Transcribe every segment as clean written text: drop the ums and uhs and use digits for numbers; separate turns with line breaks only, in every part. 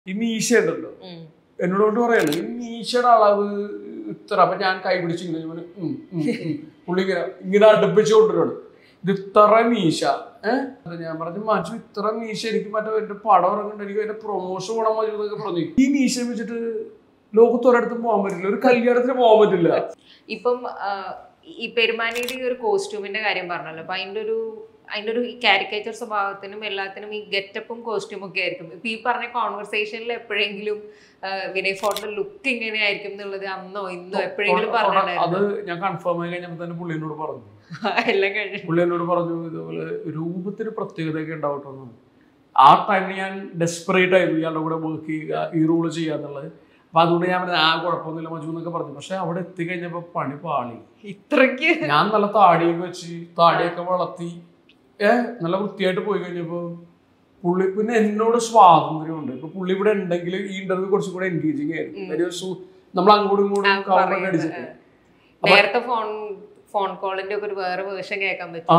ഈ മീശ ഉണ്ടല്ലോ, എന്നോട് പറയാണ് ഈ മീശയുടെ അളവ് ഇത്ര. അപ്പൊ ഞാൻ കൈ പിടിച്ച് പുള്ളി ഇങ്ങനെ അടുപ്പിച്ചു കൊണ്ടുവരാണ്. ഇത് ഇത്ര മീശ. ഞാൻ പറഞ്ഞു മഞ്ജു ഇത്ര മീശ എനിക്ക് മറ്റേ എന്റെ പടം ഇറങ്ങുന്നുണ്ട്, എനിക്ക് അതിന്റെ പ്രൊമോഷൻ ഗുണം മഞ്ജു എന്നൊക്കെ പറഞ്ഞു. ഈ മീശ വെച്ചിട്ട് ലോകത്തൊരിടത്തും പോകാൻ പറ്റില്ല, ഒരു കല്യാണത്തിന് പോകാൻ പറ്റില്ല.
ഇപ്പം ഈ പെരുമാനിയുടെ ഈ ഒരു കോസ്റ്റ്യൂമിന്റെ കാര്യം പറഞ്ഞല്ലോ, അപ്പൊ അതിന്റെ ഒരു കാരിക്കേച്ചർ സ്വഭാവത്തിനും എല്ലാത്തിനും ഈ ഗെറ്റപ്പും കോസ്റ്റ്യൂമും ഒക്കെ ആയിരിക്കും. ഇപ്പൊ ഈ പറഞ്ഞ കോൺവെർസേഷനിൽ എപ്പോഴെങ്കിലും വിനയ് ഫോർട്ടിന്റെ ലുക്ക് ഇങ്ങനെ ആയിരിക്കും എന്നുള്ളത് അന്നോ ഇന്നോ എപ്പോഴെങ്കിലും പറഞ്ഞിട്ടുണ്ടായിരുന്നു?
അത് ഞാൻ കൺഫേം ആയി കഴിഞ്ഞപ്പോൾ തന്നെ പുള്ളിയോട് പറഞ്ഞു.
എല്ലാം കഴിഞ്ഞു
പുള്ളിയോട് പറഞ്ഞു ഇതുപോലെ രൂപത്തിന് പ്രത്യേകതയൊക്കെ ഉണ്ടാവട്ടെ. ആ ടൈമിൽ ഞാൻ ഡെസ്പറേറ്റ് ആയിരുന്നു ഇയാളുടെ കൂടെ വർക്ക് ചെയ്യുക, ഈ റോള് ചെയ്യാന്നുള്ളത്. അപ്പൊ അതുകൊണ്ട് ഞാൻ ആ കുഴപ്പമൊന്നുമില്ല മഞ്ജു എന്നൊക്കെ പറഞ്ഞു. പക്ഷെ അവിടെ എത്തിക്കഴിഞ്ഞപ്പോ പണി പാളി.
ഇത്രക്ക്
ഞാൻ നല്ല താടിയൊക്കെ വെച്ച് താടിയൊക്കെ വളർത്തി നല്ല വൃത്തിയായിട്ട് പോയി കഴിഞ്ഞപ്പോ പുള്ളി പിന്നെ എന്നോട് സ്വാതന്ത്ര്യമുണ്ട്. ഇപ്പൊ പുള്ളി ഇവിടെ ഉണ്ടെങ്കിൽ ഈ ഇന്റർവ്യൂ കുറച്ചും കൂടെ എൻഗേജിങ് ആയിരുന്നു. നമ്മൾ അങ്ങോട്ടും ഇങ്ങോട്ടും കവറൊക്കെ അടിച്ചിട്ട്
നേരത്തെ ഫോൺ കോളിന്റെ ഒക്കെ ഒരു വേറെ വേർഷൻ കേൾക്കാൻ പറ്റും.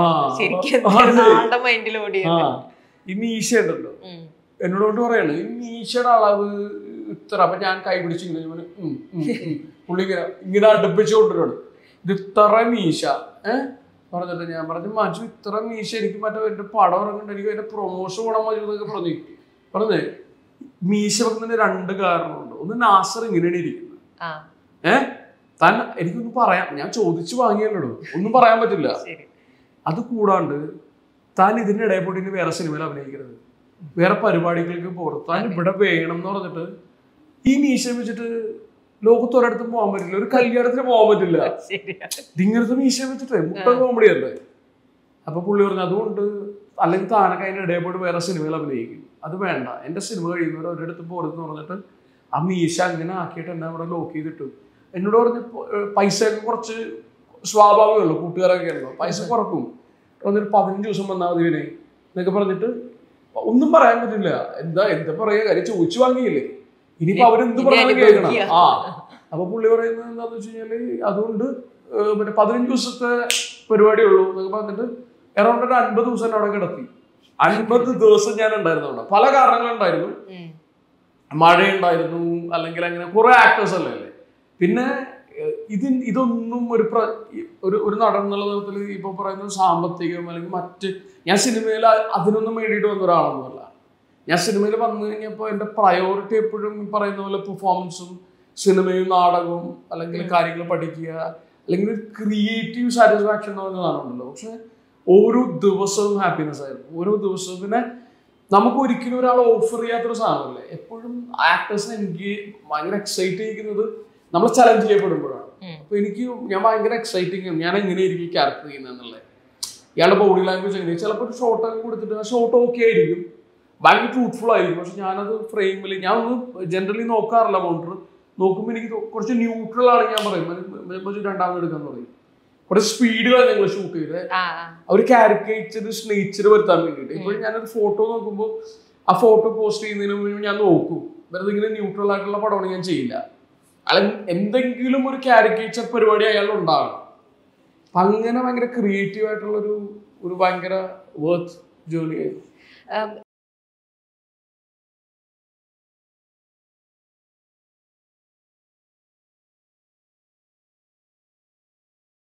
ഈ മീശ ഉണ്ടല്ലോ, എന്നോട് പറയാണ് ഈ മീശയുടെ അളവ് ഇത്ര. അപ്പൊ ഞാൻ കൈ പിടിച്ച് പുള്ളി ഇങ്ങനെ അടുപ്പിച്ചു കൊണ്ടുവരാണ്. ഇത് ഇത്ര മീശ പറഞ്ഞിട്ട് ഞാൻ പറഞ്ഞു മഞ്ജു ഇത്ര മീശ എനിക്ക് മറ്റേ എന്റെ പടം ഇറങ്ങുന്നുണ്ട്, എനിക്ക് അതിന്റെ പ്രൊമോഷൻ ഗുണം മഞ്ജു എന്നൊക്കെ പറഞ്ഞേ. മീശ വെക്കുന്നതിന് രണ്ട് കാരണമുണ്ട്. ഒന്ന് നാസർ ഇങ്ങനെയാണ് ഇരിക്കുന്നത്. താൻ എനിക്കൊന്നും പറയാം, ഞാൻ ചോദിച്ചു വാങ്ങിയല്ലോ, ഒന്നും പറയാൻ പറ്റില്ല. അത് കൂടാണ്ട് താൻ ഇതിന്റെ ഇടയിൽ പോയിട്ട് വേറെ സിനിമയിൽ അഭിനയിക്കരുത്, വേറെ പരിപാടികൾക്ക് പുറത്ത് താൻ ഇവിടെ വേണം എന്ന് പറഞ്ഞിട്ട് ഈ മീശ വെച്ചിട്ട് ലോകത്തൊരിടത്തും പോകാൻ പറ്റില്ല, ഒരു കല്യാണത്തിന് പോകാൻ പറ്റില്ല. ഇങ്ങനത്തെ മീശ വെച്ചിട്ട് മുട്ട കോമഡി അല്ലേ. അപ്പൊ പുള്ളി പറഞ്ഞു അതുകൊണ്ട് അല്ലെങ്കിൽ താനൊക്കെ അതിന്റെ ഇടയിൽ പോയിട്ട് വേറെ സിനിമയിൽ അഭിനയിക്കും, അത് വേണ്ട, എന്റെ സിനിമ കഴിയുന്നവർ ഒരിടത്ത് പോകരുതെന്ന് പറഞ്ഞിട്ട് ആ മീശ അങ്ങനെ ആക്കിയിട്ട് എന്നെ അവിടെ ലോക്ക് ചെയ്തിട്ടു. എന്നോട് പറഞ്ഞ് പൈസ കുറച്ച് സ്വാഭാവികമല്ലോ, കൂട്ടുകാരൊക്കെ ആണല്ലോ, പൈസ കുറക്കും, എന്നിട്ട് 15 ദിവസം വന്നാൽ മതി വിനയ് എന്നൊക്കെ പറഞ്ഞിട്ട്. ഒന്നും പറയാൻ പറ്റില്ല, എന്താ പറയാ, കാര്യം ചോദിച്ചു വാങ്ങിയില്ലേ, ഇനിയിപ്പോ അവരെന്ത് പറഞ്ഞാലും കേൾക്കണം. അപ്പൊ പുള്ളി പറയുന്നത് എന്താന്ന് വെച്ച് കഴിഞ്ഞാല് അതുകൊണ്ട് മറ്റേ 15 ദിവസത്തെ പരിപാടിയുള്ളൂ എന്നൊക്കെ പറഞ്ഞിട്ട് അറൗണ്ട് ഒരു 50 ദിവസം അവിടെ കിടത്തി. 50 ദിവസം ഞാൻ ഉണ്ടായിരുന്നു അവിടെ. പല കാരണങ്ങളുണ്ടായിരുന്നു, മഴയുണ്ടായിരുന്നു, അല്ലെങ്കിൽ അങ്ങനെ കുറെ ആക്ടേഴ്സ് അല്ലേ. പിന്നെ ഇതൊന്നും ഒരു നടൻ എന്നുള്ള തരത്തിൽ ഇപ്പൊ പറയുന്നത് സാമ്പത്തികം അല്ലെങ്കിൽ മറ്റ്, ഞാൻ സിനിമയിൽ അതിനൊന്നും വേണ്ടിയിട്ട് വന്ന ഒരാളൊന്നുമല്ല. ഞാൻ സിനിമയിൽ വന്നു കഴിഞ്ഞപ്പോൾ എൻ്റെ പ്രയോറിറ്റി എപ്പോഴും പറയുന്ന പോലെ പെർഫോമൻസും സിനിമയും നാടകവും അല്ലെങ്കിൽ കാര്യങ്ങൾ പഠിക്കുക അല്ലെങ്കിൽ ഒരു ക്രിയേറ്റീവ് സാറ്റിസ്ഫാക്ഷൻ എന്ന് പറഞ്ഞ സാധനമുണ്ടല്ലോ. പക്ഷെ ഓരോ ദിവസവും ഹാപ്പിനെസ് ആയിരുന്നു, ഓരോ ദിവസവും. പിന്നെ നമുക്ക് ഒരിക്കലും ഒരാൾ ഓഫർ ചെയ്യാത്തൊരു സാധനമല്ലേ എപ്പോഴും ആക്ടേഴ്സിനെ എനിക്ക് ഭയങ്കര എക്സൈറ്റ് ചെയ്യിക്കുന്നത് നമ്മൾ ചലഞ്ച് ചെയ്യപ്പെടുമ്പോഴാണ്. അപ്പൊ ഞാൻ ഭയങ്കര എക്സൈറ്റിംഗ് ആണ്, ഞാൻ എങ്ങനെയായിരിക്കും ക്യാരക്ടർ ചെയ്യുന്നതെന്നുള്ളത്. ഇയാളുടെ ബോഡി ലാംഗ്വേജ് എങ്ങനെയാണ്, ചിലപ്പോൾ ഒരു ഷോട്ടൊക്കെ കൊടുത്തിട്ട് ആ ഷോട്ട് ഓക്കെ ആയിരിക്കും, ഭയങ്കര ട്രൂത്ത്ഫുൾ ആയിരിക്കും. പക്ഷെ ഞാനത് ഫ്രെയിമിൽ ഞാൻ ഒന്ന് ജനറലി നോക്കാറില്ല. മോണിറ്റർ നോക്കുമ്പോൾ എനിക്ക് കുറച്ച് ന്യൂട്രൽ ആണ്. ഞാൻ പറയും രണ്ടാമത് എടുക്കാന്ന് പറയും. കുറച്ച് സ്പീഡിലാണ് ഞങ്ങൾ ഷൂട്ട് ചെയ്തത്, ഒരു കാരിക്കേച്ചർ നേച്ചർ വരുത്താൻ വേണ്ടിയിട്ട്. ഇപ്പോഴും ഞാനൊരു ഫോട്ടോ നോക്കുമ്പോൾ ആ ഫോട്ടോ പോസ്റ്റ് ചെയ്യുന്നതിന് മുമ്പ് ഞാൻ നോക്കും, വെറുതെ ഇങ്ങനെ ന്യൂട്രൽ ആയിട്ടുള്ള പടമാണ് ഞാൻ ചെയ്യില്ല. അല്ലെങ്കിൽ എന്തെങ്കിലും ഒരു കാരിക്കേച്ചർ പരിപാടി അയാളുണ്ടാകണം. അങ്ങനെ ഭയങ്കര ക്രിയേറ്റീവ് ആയിട്ടുള്ളൊരു ഭയങ്കര വർത്ത് ജേർണി ആയിരുന്നു.